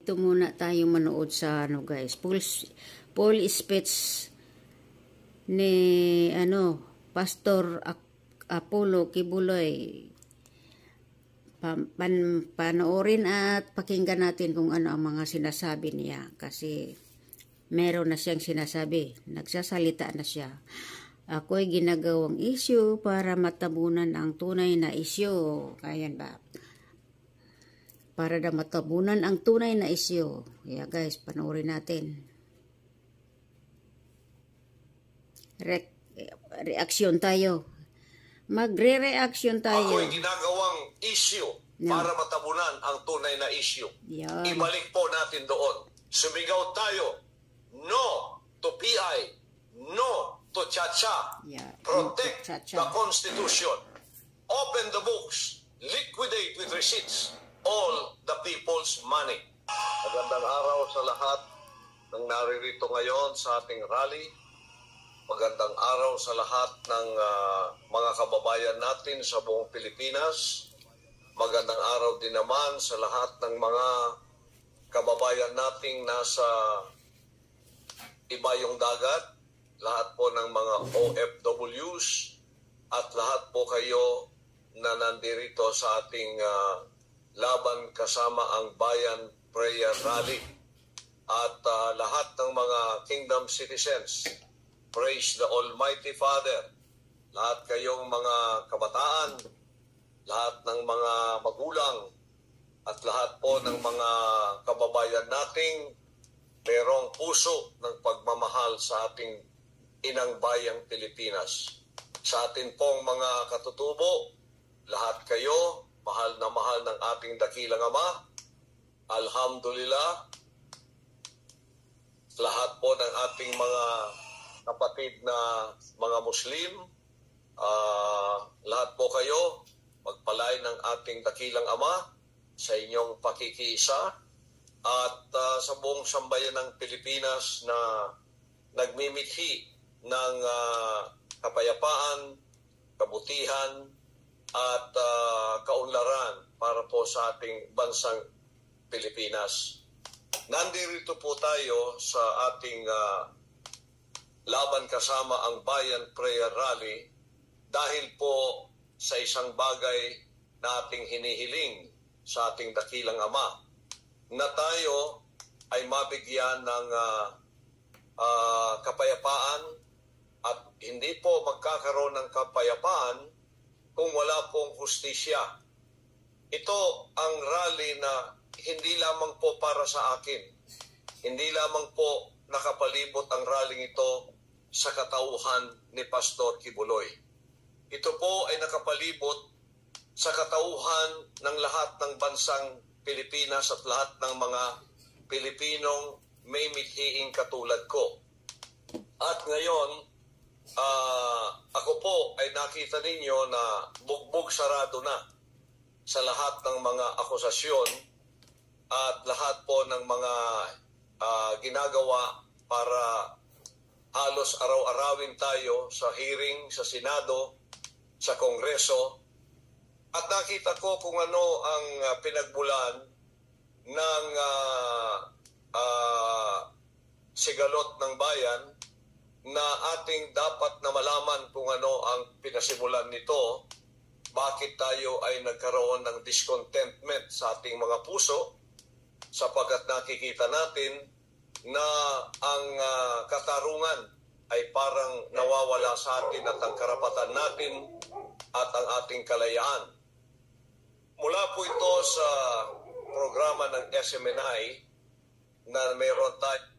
dito muna tayo manood sa ano guys, full speech ni Pastor Apollo Kibuloy. Panoorin at pakinggan natin kung ano ang mga sinasabi niya, kasi meron na siyang sinasabi, nagsasalita na siya. Ako'y ginagawang issue para matabunan ang tunay na issue. Ayan ba? Para na matabunan ang tunay na issue. Kaya guys, panoorin natin. Reaksyon tayo. Magre-reaction tayo. Ako'y ginagawang issue para matabunan ang tunay na issue. Yan. Ibalik po natin doon. Sumigaw tayo. No to PI. No to Chacha. Yeah. Protect Chacha. the Constitution. Open the books. Liquidate with receipts all the people's money. Magandang araw sa lahat ng naririto ngayon sa ating rally. Magandang araw sa lahat ng mga kababayan natin sa buong Pilipinas. Magandang araw din naman sa lahat ng mga kababayan nating nasa ibayong dagat, lahat po ng mga OFWs, at lahat po kayo na nandirito sa ating Laban Kasama ang Bayan Prayer Rally, at lahat ng mga Kingdom citizens. Praise the Almighty Father. Lahat kayong mga kabataan, lahat ng mga magulang, at lahat po ng mga kababayan nating merong puso ng pagmamahal sa ating inang bayang Pilipinas. Sa atin pong mga katutubo, lahat kayo, mahal ng ating dakilang Ama. Alhamdulillah, lahat po ng ating mga kapatid na mga Muslim, lahat po kayo, magpalay ng ating dakilang Ama sa inyong pakikiisa, at sa buong sambayan ng Pilipinas na nagmimithi ng kapayapaan, kabutihan, at kaunlaran para po sa ating bansang Pilipinas. Nandito po tayo sa ating Laban Kasama ang Bayan Prayer Rally dahil po sa isang bagay na ating hinihiling sa ating dakilang Ama, na tayo ay mabigyan ng kapayapaan, at hindi po magkakaroon ng kapayapaan kung wala pong hustisya. Ito ang rally na hindi lamang po para sa akin. Hindi lamang po nakapalibot ang rallying ito sa katauhan ni Pastor Kibuloy. Ito po ay nakapalibot sa katauhan ng lahat ng bansang Pilipinas at lahat ng mga Pilipinong may mithiing katulad ko. At ngayon, ako po ay nakita ninyo na bugbog sarado na sa lahat ng mga akusasyon at lahat po ng mga ginagawa para halos araw-arawin tayo sa hearing sa Senado, sa Kongreso. At nakita ko kung ano ang pinagmulan ng sigalot ng bayan, na ating dapat na malaman kung ano ang pinasimulan nito, bakit tayo ay nagkaroon ng discontentment sa ating mga puso, sapagkat nakikita natin na ang katarungan ay parang nawawala sa atin, at ang karapatan natin at ang ating kalayaan. Mula po ito sa programa ng SMNI na mayroon tayo